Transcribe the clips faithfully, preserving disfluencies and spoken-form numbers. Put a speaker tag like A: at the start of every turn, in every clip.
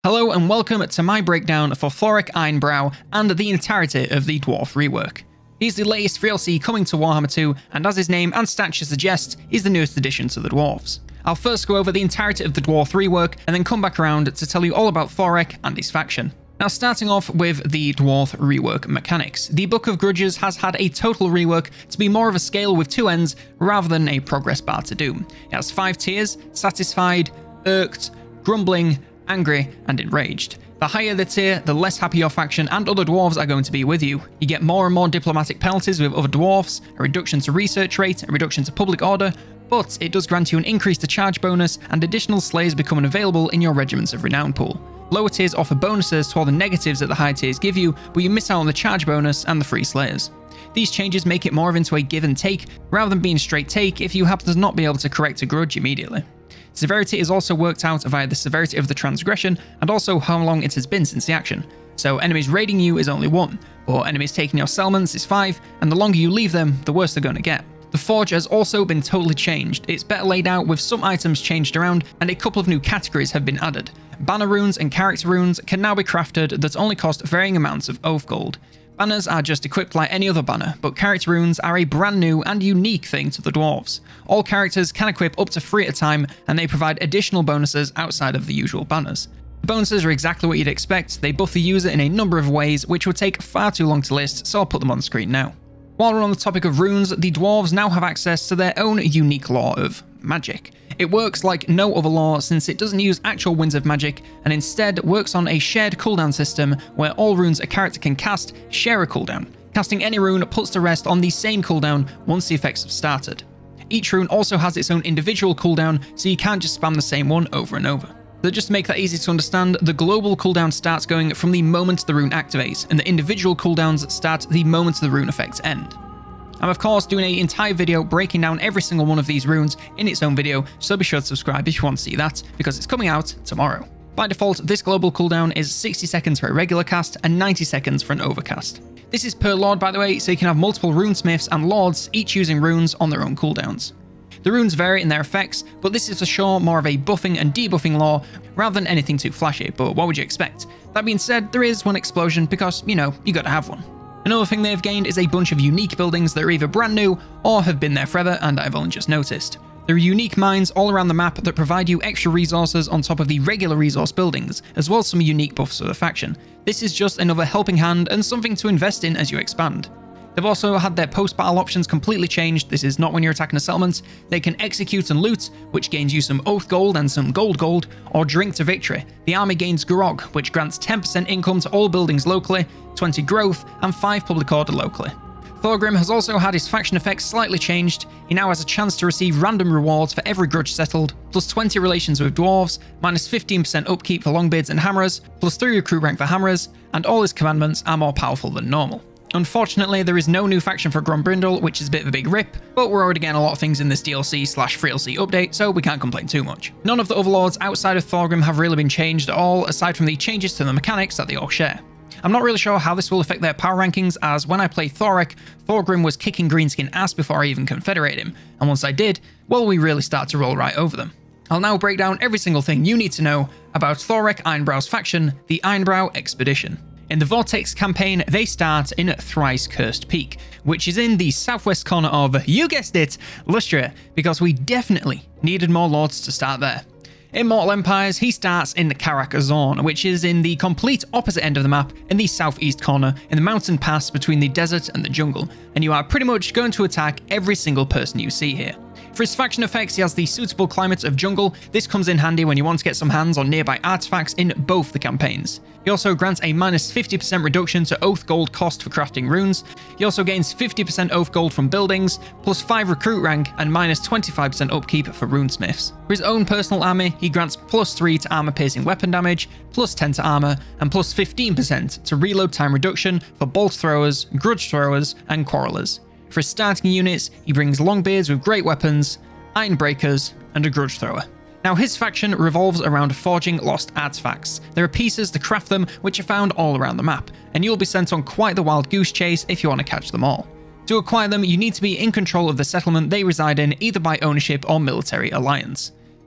A: Hello and welcome to my breakdown for Thorek Ironbrow and the entirety of the Dwarf rework. He's the latest D L C coming to Warhammer two, and as his name and stature suggest, he's the newest addition to the Dwarves. I'll first go over the entirety of the Dwarf rework and then come back around to tell you all about Thorek and his faction. Now, starting off with the Dwarf rework mechanics. The Book of Grudges has had a total rework to be more of a scale with two ends rather than a progress bar to do. It has five tiers: Satisfied, Irked, Grumbling, Angry, and Enraged. The higher the tier, the less happy your faction and other dwarves are going to be with you. You get more and more diplomatic penalties with other dwarfs, a reduction to research rate, a reduction to public order, but it does grant you an increase to charge bonus, and additional slayers becoming available in your Regiments of Renown pool. Lower tiers offer bonuses to all the negatives that the high tiers give you, but you miss out on the charge bonus and the free slayers. These changes make it more of into a give and take, rather than being straight take if you happen to not be able to correct a grudge immediately. Severity is also worked out via the severity of the transgression and also how long it has been since the action. So enemies raiding you is only one, but enemies taking your settlements is five, and the longer you leave them, the worse they're going to get. The Forge has also been totally changed. It's better laid out with some items changed around, and a couple of new categories have been added. Banner runes and character runes can now be crafted that only cost varying amounts of oath gold. Banners are just equipped like any other banner, but character runes are a brand new and unique thing to the dwarves. All characters can equip up to three at a time, and they provide additional bonuses outside of the usual banners. The bonuses are exactly what you'd expect. They buff the user in a number of ways, which would take far too long to list, so I'll put them on the screen now. While we're on the topic of runes, the dwarves now have access to their own unique law of magic. It works like no other law since it doesn't use actual winds of magic and instead works on a shared cooldown system where all runes a character can cast share a cooldown. Casting any rune puts to rest on the same cooldown once the effects have started. Each rune also has its own individual cooldown, so you can't just spam the same one over and over. So just to make that easy to understand, the global cooldown starts going from the moment the rune activates, and the individual cooldowns start the moment the rune effects end. I'm of course doing an entire video breaking down every single one of these runes in its own video, so be sure to subscribe if you want to see that, because it's coming out tomorrow. By default, this global cooldown is sixty seconds for a regular cast and ninety seconds for an overcast. This is per lord, by the way, so you can have multiple runesmiths and lords each using runes on their own cooldowns. The runes vary in their effects, but this is for sure more of a buffing and debuffing law rather than anything too flashy, but what would you expect? That being said, there is one explosion because, you know, you gotta have one. Another thing they've gained is a bunch of unique buildings that are either brand new or have been there forever and I've only just noticed. There are unique mines all around the map that provide you extra resources on top of the regular resource buildings, as well as some unique buffs for the faction. This is just another helping hand and something to invest in as you expand. They've also had their post-battle options completely changed. This is not when you're attacking a settlement. They can execute and loot, which gains you some oath gold and some gold gold, or drink to victory. The army gains grog, which grants ten percent income to all buildings locally, twenty growth, and five public order locally. Thorgrim has also had his faction effects slightly changed. He now has a chance to receive random rewards for every grudge settled, plus twenty relations with dwarves, minus fifteen percent upkeep for longbeards and hammerers, plus three recruit rank for hammerers, and all his commandments are more powerful than normal. Unfortunately, there is no new faction for Grombrindle, which is a bit of a big rip, but we're already getting a lot of things in this D L C slash three L C update, so we can't complain too much. None of the other lords outside of Thorgrim have really been changed at all, aside from the changes to the mechanics that they all share. I'm not really sure how this will affect their power rankings, as when I played Thorek, Thorgrim was kicking Greenskin ass before I even confederated him, and once I did, well, we really started to roll right over them. I'll now break down every single thing you need to know about Thorek Ironbrow's faction, the Ironbrow Expedition. In the Vortex campaign, they start in Thrice Cursed Peak, which is in the southwest corner of, you guessed it, Lustria, because we definitely needed more lords to start there. In Mortal Empires, he starts in Karak Azorn, which is in the complete opposite end of the map, in the southeast corner, in the mountain pass between the desert and the jungle, and you are pretty much going to attack every single person you see here. For his faction effects, he has the suitable climate of jungle. This comes in handy when you want to get some hands on nearby artifacts in both the campaigns. He also grants a minus fifty percent reduction to oath gold cost for crafting runes. He also gains fifty percent oath gold from buildings, plus five recruit rank and minus twenty-five percent upkeep for runesmiths. For his own personal army, he grants plus three to armor piercing weapon damage, plus ten to armor, and plus fifteen percent to reload time reduction for bolt throwers, grudge throwers, and quarrelers. For his starting units, he brings longbeards with great weapons, iron breakers, and a grudge thrower. Now, his faction revolves around forging lost artifacts. There are pieces to craft them which are found all around the map, and you'll be sent on quite the wild goose chase if you want to catch them all. To acquire them, you need to be in control of the settlement they reside in, either by ownership or military alliance.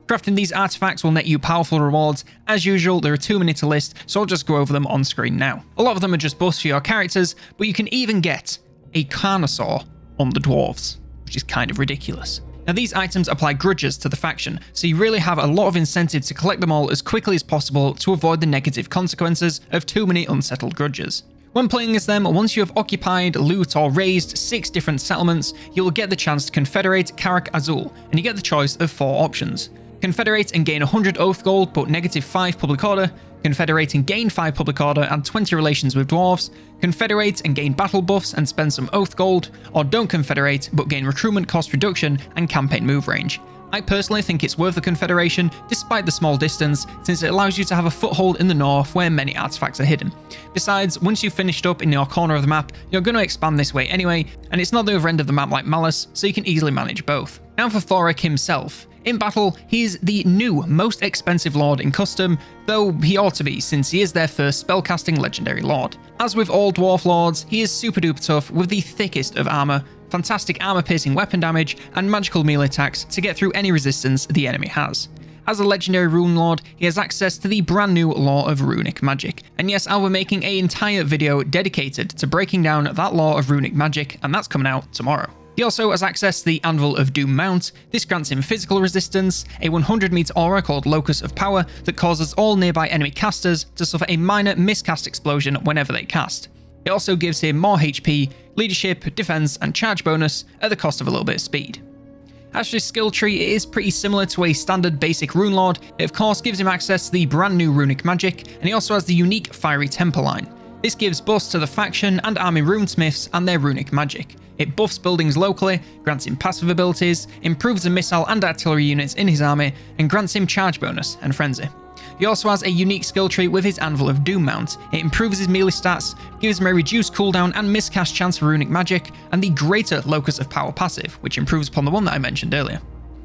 A: Crafting these artifacts will net you powerful rewards. As usual, there are too many to list, so I'll just go over them on screen now. A lot of them are just buffs for your characters, but you can even get a Carnosaur on the dwarves, which is kind of ridiculous. Now, these items apply grudges to the faction, so you really have a lot of incentive to collect them all as quickly as possible to avoid the negative consequences of too many unsettled grudges. When playing as them, once you have occupied, loot, or raised six different settlements, you will get the chance to confederate Karak Azul, and you get the choice of four options. Confederate and gain one hundred oath gold but negative five public order, Confederate and gain five public order and twenty relations with dwarves, Confederate and gain battle buffs and spend some oath gold, or don't confederate but gain recruitment cost reduction and campaign move range. I personally think it's worth the confederation despite the small distance, since it allows you to have a foothold in the north where many artifacts are hidden. Besides, once you've finished up in your corner of the map, you're going to expand this way anyway, and it's not the other end of the map like Malus, so you can easily manage both. Now for Thorek himself. In battle, he is the new most expensive lord in custom, though he ought to be since he is their first spellcasting legendary lord. As with all dwarf lords, he is super duper tough with the thickest of armor, fantastic armor piercing weapon damage, and magical melee attacks to get through any resistance the enemy has. As a legendary rune lord, he has access to the brand new Law of Runic Magic, and yes, I'll be making an entire video dedicated to breaking down that Law of Runic Magic, and that's coming out tomorrow. He also has access to the Anvil of Doom mount. This grants him physical resistance, a one hundred meter aura called Locus of Power that causes all nearby enemy casters to suffer a minor miscast explosion whenever they cast. It also gives him more H P, leadership, defense, and charge bonus at the cost of a little bit of speed. As for his skill tree, it is pretty similar to a standard basic rune lord. It of course gives him access to the brand new runic magic, and he also has the unique Fiery Temple line. This gives buffs to the faction and army runesmiths and their runic magic. It buffs buildings locally, grants him passive abilities, improves the missile and artillery units in his army, and grants him charge bonus and frenzy. He also has a unique skill tree with his Anvil of Doom mount. It improves his melee stats, gives him a reduced cooldown and miscast chance for runic magic, and the greater Locus of Power passive, which improves upon the one that I mentioned earlier.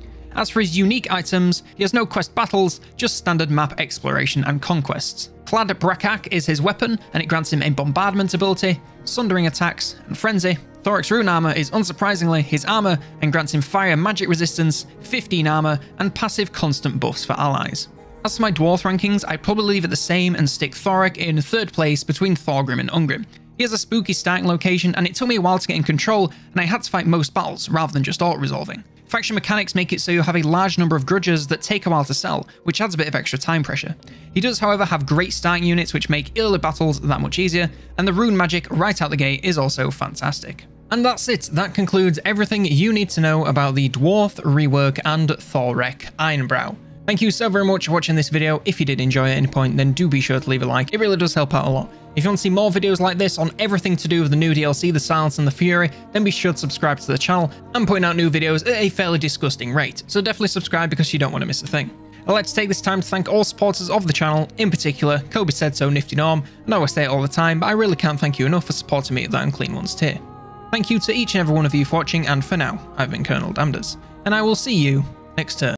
A: As for his unique items, he has no quest battles, just standard map exploration and conquests. Clad Brakak is his weapon, and it grants him a bombardment ability, sundering attacks, and frenzy. Thorek's rune armor is unsurprisingly his armor, and grants him fire magic resistance, fifteen armor, and passive constant buffs for allies. As for my dwarf rankings, I'd probably leave it the same and stick Thorek in third place between Thorgrim and Ungrim. He has a spooky starting location, and it took me a while to get in control, and I had to fight most battles rather than just auto-resolving. Faction mechanics make it so you have a large number of grudges that take a while to sell, which adds a bit of extra time pressure. He does, however, have great starting units which make early battles that much easier, and the rune magic right out the gate is also fantastic. And that's it, that concludes everything you need to know about the Dwarf rework and Thorek Ironbrow. Thank you so very much for watching this video. If you did enjoy at any point, then do be sure to leave a like, it really does help out a lot. If you want to see more videos like this on everything to do with the new D L C, the Silence and the Fury, then be sure to subscribe to the channel. I'm putting out new videos at a fairly disgusting rate, so definitely subscribe because you don't want to miss a thing. I'd like to take this time to thank all supporters of the channel, in particular Kobe Said So, Nifty Norm. I know I say it all the time, but I really can't thank you enough for supporting me at that Unclean Ones tier. Thank you to each and every one of you for watching, and for now, I've been Colonel Damders, and I will see you next turn.